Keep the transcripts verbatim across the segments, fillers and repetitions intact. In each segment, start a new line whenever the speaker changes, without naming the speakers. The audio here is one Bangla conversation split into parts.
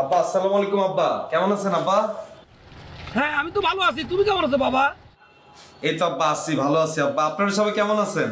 আব্বা আসসালামু আলাইকুম। আব্বা কেমন আছেন আব্বা?
হ্যাঁ আমি তো ভালো আছি, তুমি কেমন আছো বাবা?
এই তো আব্বা আছি, ভালো আছি আব্বা। আপনারা সবাই কেমন আছেন?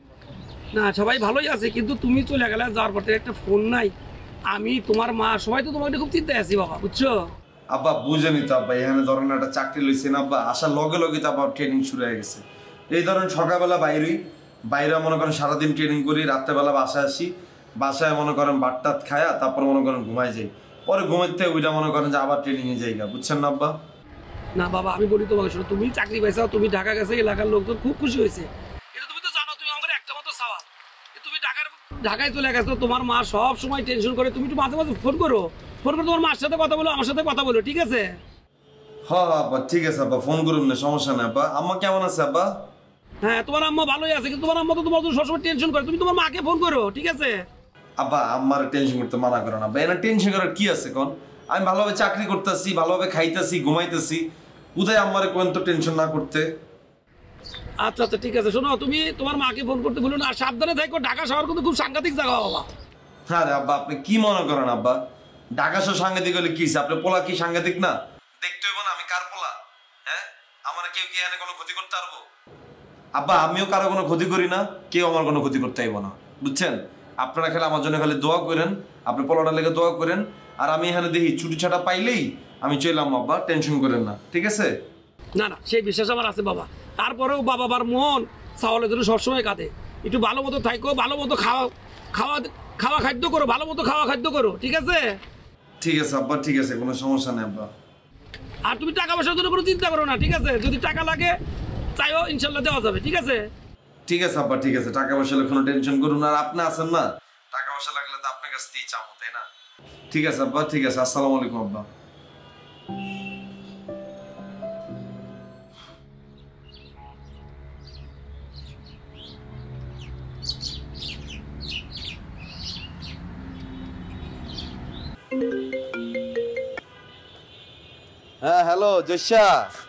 না সবাই ভালোই আছে, কিন্তু তুমি চলে গেলে, যাওয়ার পর থেকে একটা ফোন নাই। আমি তোমার মা সবাই তো তোমাকে খুব চিন্তায় আছি বাবা, বুঝছো?
আব্বা বুঝেনি তো আব্বা, এখানে ধরেন একটা চাকরি লইছেন আব্বা, আসার লগে লগে তো আবার ট্রেনিং শুরু হয়ে গেছে। এই ধরেন সকালবেলা বাইরেই বাইরে মনে করেন সারাদিন ট্রেনিং করি, রাত্রেবেলা বাসায় আসি, বাসায় মনে করেন বাটটাত খায়া তারপর মনে করেন ঘুমাই যাই, পরে ঘুমাইতে ওইটা মনে করেন যে আবার ট্রেনিংয়ে যাই, বুঝছেন না আব্বা?
না বাবা আমি বলি তোমাকে, শোনো, তুমি চাকরি পাইছো, তুমি ঢাকা গেছে, এলাকার লোকজন খুব খুশি হয়েছে, কিন্তু তুমি তো জানো তুমি আমাদের একটা মতো চাওয়া, তুমি ঢাকার ঢাকায় চলে গেছো, তোমার মা সব সময় টেনশন করে, তুমি একটু মাঝে মাঝে ফোন করো, ফোন করে তোমার মার সাথে কথা বলো, আমার সাথে কথা বলো, ঠিক আছে?
হ্যাঁ আব্বা ঠিক আছে আব্বা, ফোন করুন না, সমস্যা নেই আব্বা। আম্মা কেমন আছে আব্বা?
হ্যাঁ তোমার আম্মা ভালোই আছে, কিন্তু তোমার আম্মা তো তোমার জন্য সবসময় টেনশন করে, তুমি তোমার মাকে ফোন করো, ঠিক আছে?
আব্বা আম্মার টেনশন করতে মানা করো না আব্বা, এখানে টেনশন করার কি আছে কোন? আমি ভালোভাবে চাকরি করতেছি, ভালোভাবে খাইতেছি, ঘুমাইতেছি, উদয় আম্মারে কোন তো টেনশন না করতে।
আচ্ছা আচ্ছা ঠিক আছে, শোনো তুমি তোমার মাকে ফোন করতে ভুলো না, আর সাবধানে থাকো, ঢাকা শহর কিন্তু খুব সাংঘাতিক জায়গা বাবা।
হ্যাঁ রে আব্বা, আপনি কি মনে করেন আব্বা? ঢাকা শহর সাংঘাতিক হলে কি আপনি পোলা কি সাংঘাতিক না? দেখতে হইব না আমি কার পোলা? হ্যাঁ আমার কেউ কি এখানে কোনো ক্ষতি করতে পারবো? আব্বা আমিও কারো কোনো ক্ষতি করি না, কেউ আমার কোনো ক্ষতি করতে আইব না, বুঝছেন? আপনারা খালি আমার জন্য খালি দোয়া করেন, আপনি পোলাটার লেগে দোয়া করেন, আর আমি এখানে দেখি ছুটি ছাটা পাইলেই আমি চললাম আব্বা, টেনশন করেন না, ঠিক আছে?
না না সেই বিশ্বাস আমার আছে বাবা, তারপরেও বাবা বার মন চাওয়ালের জন্য সবসময় কাঁদে, একটু ভালো মতো থাকো, ভালো মতো খাওয়া খাওয়া খাওয়া খাদ্য করো, ভালো মতো খাওয়া খাদ্য করো, ঠিক আছে?
ঠিক আছে আব্বা, ঠিক আছে, কোনো সমস্যা নেই আব্বা।
আর তুমি টাকা পয়সার জন্য কোনো চিন্তা করো না, ঠিক আছে? যদি টাকা লাগে চাইও ইনশাল্লাহ দেওয়া যাবে, ঠিক আছে?
ঠিক আছে আব্বা, ঠিক আছে, টাকা পয়সা কোনো টেনশন করুন, আর আপনি আছেন না, টাকা পয়সা লাগলে তো আপনার কাছ থেকেই চাবো, তাই না? ঠিক আছে আব্বা, ঠিক আছে, আসসালামু আলাইকুম আব্বা। হ্যাঁ হ্যালো জয়সা,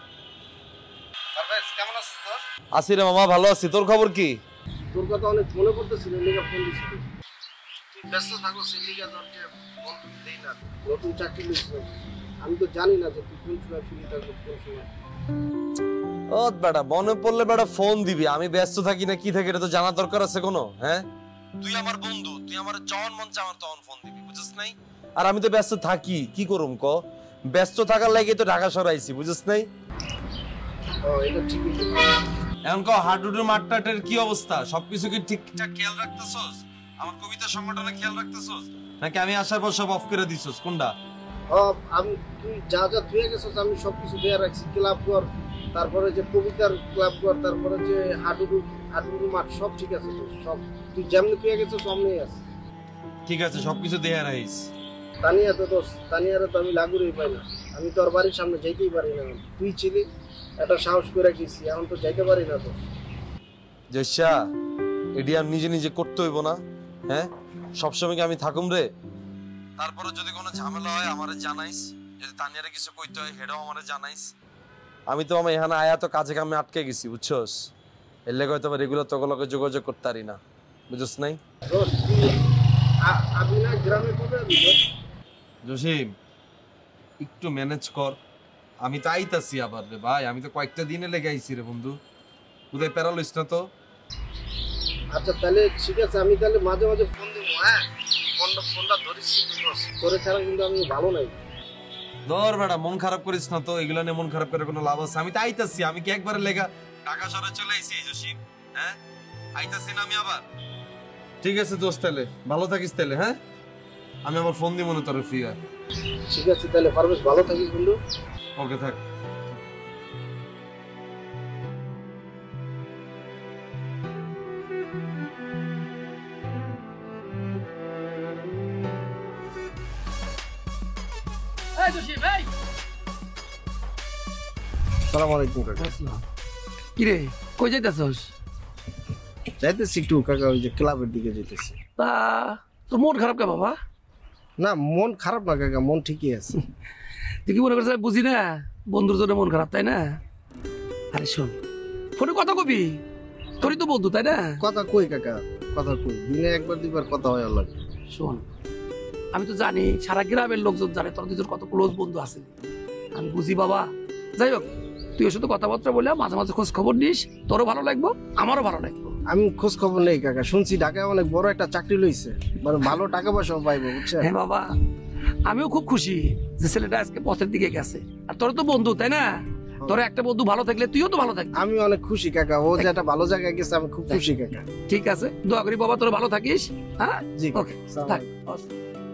কেমন আছিস তোর?
আছি রে মামা, ভালো আছি। তোর খবর কি?
তোর কথা অনেক মনে পড়তেছিল, লিগা ফোন দিছিল। তুই ব্যস্ত থাকো, লিগা তোরকে ফোন দেই না। নতুন চাকরি নিছিস, আমি তো জানি না যে তুই কোন সময় ফ্রি থাকবি, কোন সময়।
ও বেটা মনে পড়লে বেটা ফোন দিবি, আমি ব্যস্ত থাকি না কি থাকি এটা তো জানা দরকার আছে কোনো? হ্যাঁ তুই আমার বন্ধু, তুই আমার যখন মন চায় আমার তখন ফোন দিবি, বুঝছিস নাই? আর আমি তো ব্যস্ত থাকি, কি করুম ক? ব্যস্ত থাকার লাগি তো ঢাকা শহর আইছি, বুঝছিস নাই?
ও এটা ঠিকই।
এখন ক হাডুডুর মাঠটাটের কি অবস্থা? সবকিছু কি ঠিকঠাক খেয়াল রাখতেছস? আমার কবিতা সংগঠনে খেয়াল রাখতেছস নাকি আমি আসার পর সব অফ করে দিছস? কোনটা?
ও আমি তুই যা যা তুই গেছস আমি সবকিছু দেয়া রাখছি, ক্লাব ঘর, তারপরে যে কবিতার ক্লাব ঘর, তারপরে যে হাডুডু হাডুডু মাঠ সব ঠিক আছে তো, সব তুই যেমনি তুই গেছস অমনি আছে।
ঠিক আছে, সবকিছু দেয়া রাখিস।
তানিয়া তো দোষ, তানিয়ারে তো আমি লাগুরই পাই না, আমি তোর বাড়ির সামনে যাইতেই পারি না, তুই ছিলি একটা সাহস করে গেছি, এখন তো যাইতে পারি না তো।
জয়সা এডি আমি নিজে নিজে করতে হইব না? হ্যাঁ সবসময় কি আমি থাকুম রে? তারপরে যদি কোনো ঝামেলা হয় আমারে জানাইস, যদি তানিয়ারে কিছু কইতে হয় হেডাও আমারে জানাইস। আমি তো আমার এখানে আয়া তো কাজে কামে আটকে গেছি, বুঝছস? এর লেগে হয়তো রেগুলার তোগুলোকে যোগাযোগ করতে পারি না, বুঝছস নাই?
আমি না গ্রামে কবে
জসিম একটু ম্যানেজ কর, আমি তো আইতাছি আবার রে ভাই, আমি তো কয়েকটা দিনে লেগে আইছি রে বন্ধু, উদয় প্যারালিস না তো।
আচ্ছা তাহলে ঠিক আছে, আমি তাহলে মাঝে মাঝে ফোন দেবো। হ্যাঁ ফোনটা ফোনটা ধরিস করে ছাড়া কিন্তু আমি ভালো নাই।
ধর বেটা মন খারাপ করিস না তো, এগুলো নিয়ে মন খারাপ করে কোনো লাভ আছে? আমি তো আইতাছি, আমি কি একবারে লেগা ঢাকা শহরে চলে আইছি জসিম? হ্যাঁ আইতাছি না আমি আবার। ঠিক আছে দোস্ত, তাহলে ভালো থাকিস তাহলে। হ্যাঁ আমি আমার ফোন দিব মনে তোর ফ্রি হয়।
ঠিক আছে তাহলে পারবেশ, ভালো থাকিস বন্ধু।
ওকে থাক।
এই জসিম এই
আসসালামু আলাইকুম কাকা।
কি রে কই যাইতাছস?
যাইতেছি একটু কাকা, ওই যে ক্লাবের দিকে যাইতেছি।
তা তোর মন খারাপ কে বাবা?
না মন খারাপ না কাকা, মন ঠিকই আছে।
তুই কি মনে করছিস বুঝি না বন্ধুর জন্য মন খারাপ, তাই না? আরে শোন, ফোনে কথা কবি, তোরই তো বন্ধু তাই না?
কথা কই কাকা, কথা কই, দিনে একবার দুইবার কথা হয় লাগে।
শোন আমি তো জানি সারা গ্রামের লোকজন জানে তোর দুজন কত ক্লোজ বন্ধু আছে, আমি বুঝি বাবা। যাই হোক, তুই ওর সাথে কথাবার্তা বলে মাঝে মাঝে খোঁজ খবর নিস, তোরও ভালো লাগবো আমারও ভালো লাগবে।
আমি খোঁজ খবর নেই কাকা, শুনছি ঢাকায় অনেক বড় একটা চাকরি লইছে, মানে ভালো টাকা পয়সাও পাইবো বুঝছেন।
হ্যাঁ বাবা, আমিও খুব খুশি যে ছেলেটা আজকে পথের দিকে গেছে। আর তোর তো বন্ধু তাই না, তোর একটা বন্ধু ভালো থাকলে তুইও তো ভালো থাকবি।
আমি অনেক খুশি কাকা, ও যে একটা ভালো জায়গায় গেছে আমি খুব খুশি কাকা।
ঠিক আছে, দোয়া করি বাবা তোর ভালো থাকিস। হ্যাঁ
জি
ওকে, থাক।